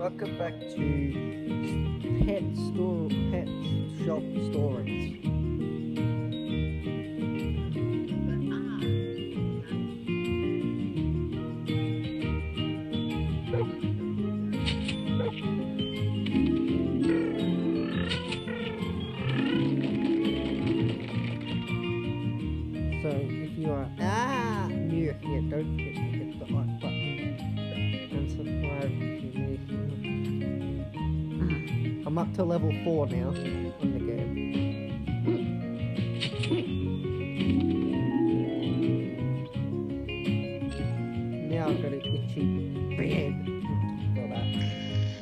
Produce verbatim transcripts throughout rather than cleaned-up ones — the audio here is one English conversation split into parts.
welcome back to Pet Store Pet Shop Stories. So if you are ah new here, don't forget to hit the like button and subscribe if you're new here. I'm up to level four now on the game. Now I've got an itchy bed for that.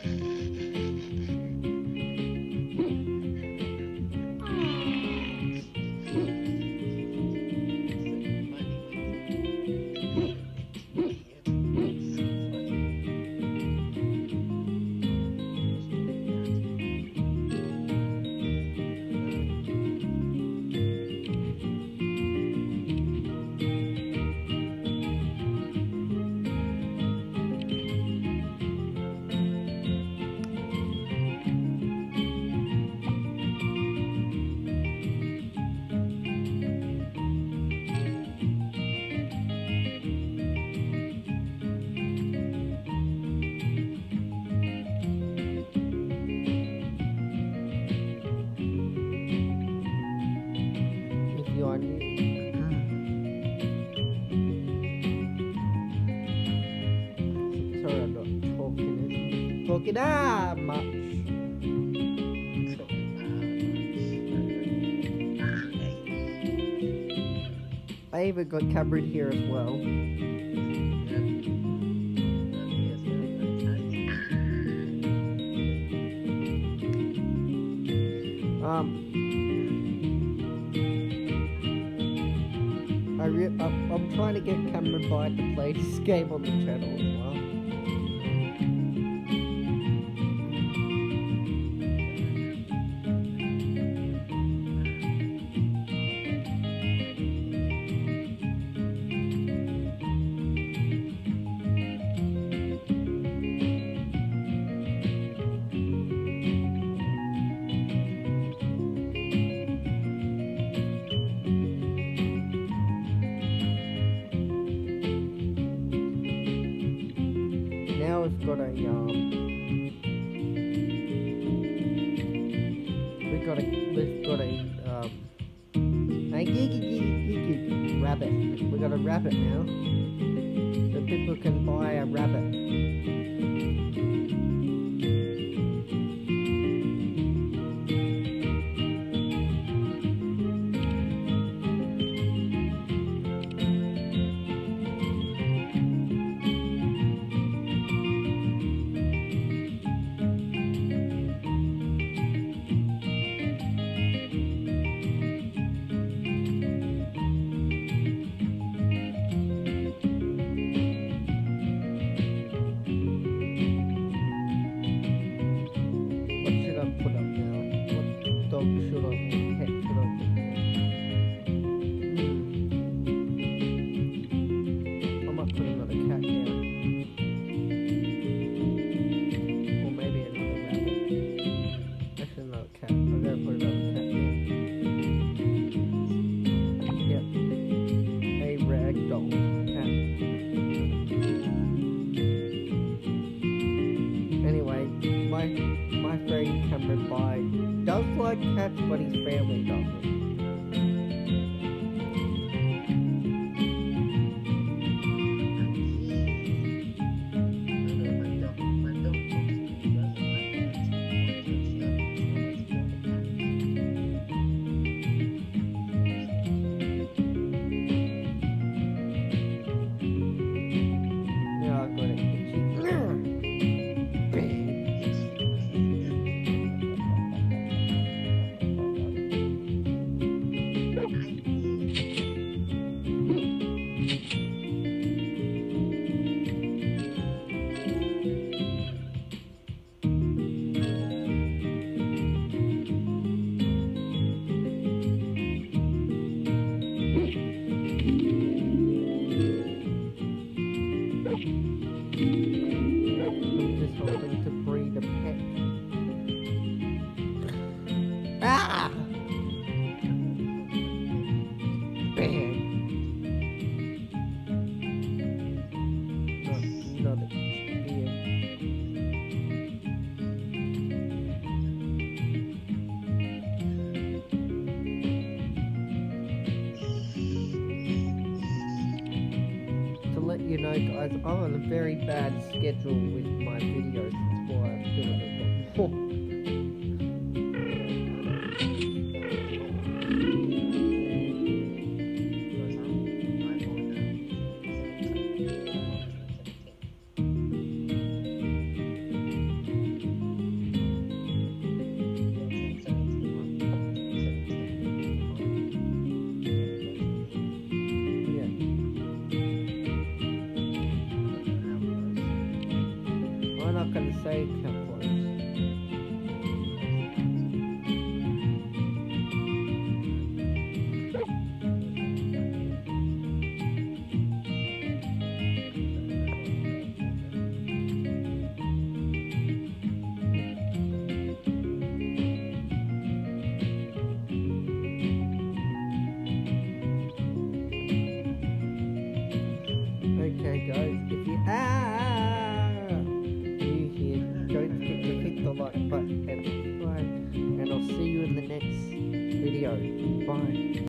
You are new. Sorry, I'm not talking talking that much. I even got Cameron here as well. Um. I re I'm, I'm trying to get Cameron by to play this game on the channel as well. Now we've got a um, we've got a we've got a um, a giggy giggy giggy rabbit. We got a rabbit now, so people can buy a rabbit. Put up now. What dog should I or cat should I put now? Hmm. I might put another cat down. Or maybe another rabbit. Actually another cat. I'm gonna put another cat down. Yep. A ragdoll cat. Anyway, my My friend Cameron By does like cats, but his family doesn't. Yeah, I got it. I'm on a very bad schedule with my videos. That's why I'm doing it. I'm not going to say how close. Okay guys, if you are new here, don't forget to hit the like button and subscribe, and I'll see you in the next video. Bye.